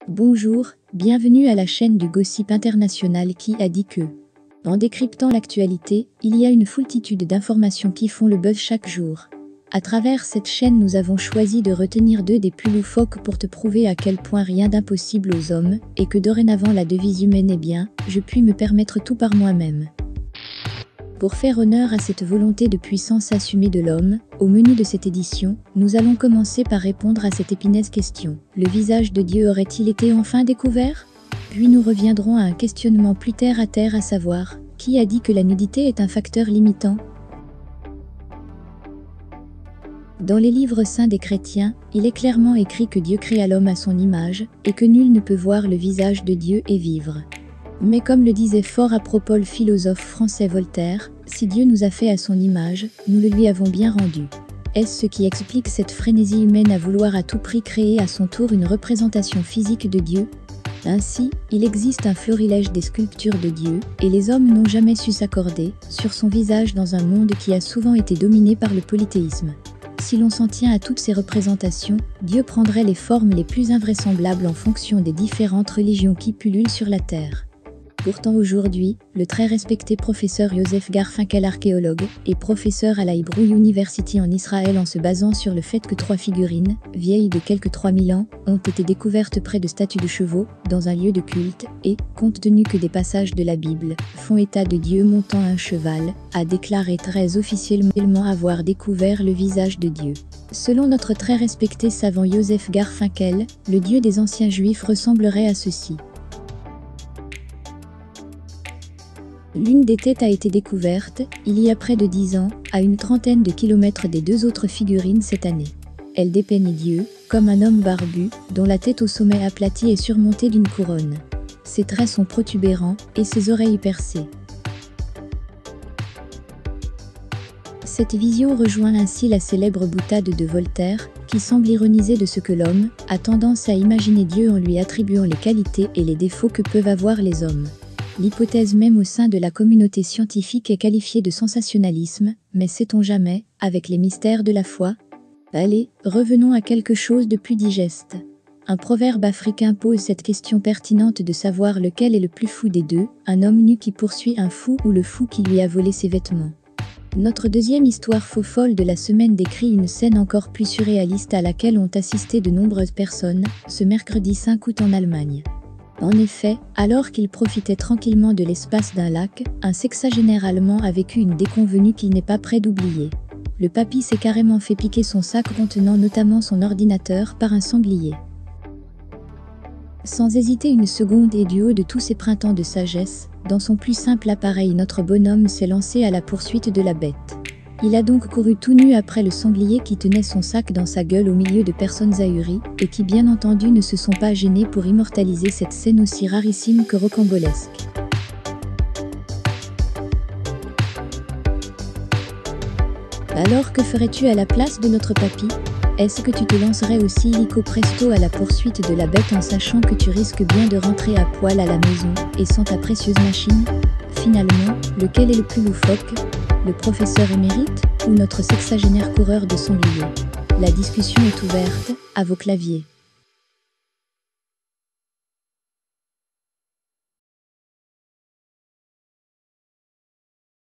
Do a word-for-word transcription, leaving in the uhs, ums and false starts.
Bonjour, bienvenue à la chaîne du Gossip International qui a dit que. En décryptant l'actualité, il y a une foultitude d'informations qui font le buzz chaque jour. À travers cette chaîne, nous avons choisi de retenir deux des plus loufoques pour te prouver à quel point rien d'impossible aux hommes, et que dorénavant la devise humaine est bien, je puis me permettre tout par moi-même. Pour faire honneur à cette volonté de puissance assumée de l'homme, au menu de cette édition, nous allons commencer par répondre à cette épineuse question. Le visage de Dieu aurait-il été enfin découvert? Puis nous reviendrons à un questionnement plus terre à terre, à savoir, qui a dit que la nudité est un facteur limitant? Dans les livres saints des chrétiens, il est clairement écrit que Dieu créa l'homme à son image, et que nul ne peut voir le visage de Dieu et vivre. Mais comme le disait fort à propos le philosophe français Voltaire, si Dieu nous a fait à son image, nous le lui avons bien rendu. Est-ce ce qui explique cette frénésie humaine à vouloir à tout prix créer à son tour une représentation physique de Dieu? Ainsi, il existe un florilège des sculptures de Dieu, et les hommes n'ont jamais su s'accorder sur son visage dans un monde qui a souvent été dominé par le polythéisme. Si l'on s'en tient à toutes ces représentations, Dieu prendrait les formes les plus invraisemblables en fonction des différentes religions qui pullulent sur la terre. Pourtant aujourd'hui, le très respecté professeur Joseph Garfinkel, archéologue, et professeur à la Hebrew University en Israël, en se basant sur le fait que trois figurines, vieilles de quelques trois mille ans, ont été découvertes près de statues de chevaux, dans un lieu de culte, et, compte tenu que des passages de la Bible font état de Dieu montant un cheval, a déclaré très officiellement avoir découvert le visage de Dieu. Selon notre très respecté savant Joseph Garfinkel, le Dieu des anciens juifs ressemblerait à ceci. L'une des têtes a été découverte, il y a près de dix ans, à une trentaine de kilomètres des deux autres figurines cette année. Elle dépeignit Dieu, comme un homme barbu, dont la tête au sommet aplatie est surmontée d'une couronne. Ses traits sont protubérants, et ses oreilles percées. Cette vision rejoint ainsi la célèbre boutade de Voltaire, qui semble ironiser de ce que l'homme a tendance à imaginer Dieu en lui attribuant les qualités et les défauts que peuvent avoir les hommes. L'hypothèse même au sein de la communauté scientifique est qualifiée de sensationnalisme, mais sait-on jamais, avec les mystères de la foi? Allez, revenons à quelque chose de plus digeste. Un proverbe africain pose cette question pertinente de savoir lequel est le plus fou des deux, un homme nu qui poursuit un fou ou le fou qui lui a volé ses vêtements. Notre deuxième histoire faux-folle de la semaine décrit une scène encore plus surréaliste à laquelle ont assisté de nombreuses personnes, ce mercredi cinq août en Allemagne. En effet, alors qu'il profitait tranquillement de l'espace d'un lac, un sexagénaire allemand a vécu une déconvenue qu'il n'est pas prêt d'oublier. Le papy s'est carrément fait piquer son sac contenant notamment son ordinateur par un sanglier. Sans hésiter une seconde et du haut de tous ses printemps de sagesse, dans son plus simple appareil, notre bonhomme s'est lancé à la poursuite de la bête. Il a donc couru tout nu après le sanglier qui tenait son sac dans sa gueule au milieu de personnes ahuries, et qui bien entendu ne se sont pas gênées pour immortaliser cette scène aussi rarissime que rocambolesque. Alors que ferais-tu à la place de notre papy? Est-ce que tu te lancerais aussi illico presto à la poursuite de la bête en sachant que tu risques bien de rentrer à poil à la maison, et sans ta précieuse machine? Finalement, lequel est le plus loufoque? Le professeur émérite ou notre sexagénaire coureur de sanglier? La discussion est ouverte, à vos claviers.